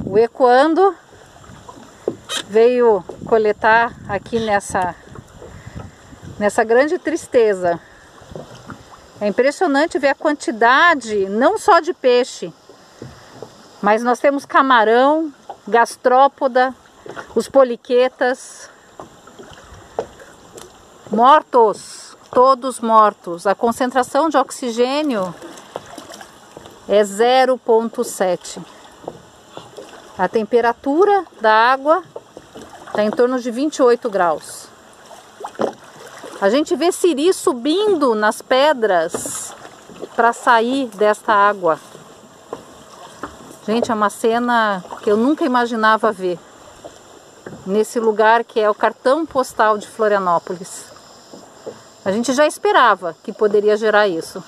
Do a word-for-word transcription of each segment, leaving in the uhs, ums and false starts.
O Ecoando veio coletar aqui nessa, nessa grande tristeza. É impressionante ver a quantidade, não só de peixe, mas nós temos camarão, gastrópoda, os poliquetas, mortos, todos mortos. A concentração de oxigênio é zero vírgula sete. A temperatura da água está em torno de vinte e oito graus. A gente vê siri subindo nas pedras para sair desta água. Gente, é uma cena que eu nunca imaginava ver nesse lugar que é o cartão postal de Florianópolis. A gente já esperava que poderia gerar isso.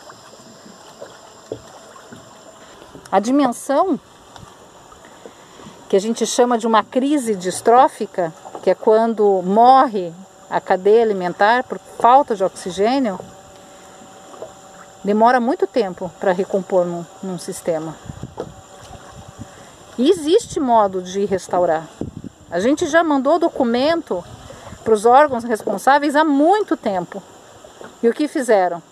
A dimensão que a gente chama de uma crise distrófica, que é quando morre a cadeia alimentar por falta de oxigênio, demora muito tempo para recompor num, num sistema. E existe modo de restaurar. A gente já mandou documento para os órgãos responsáveis há muito tempo. E o que fizeram?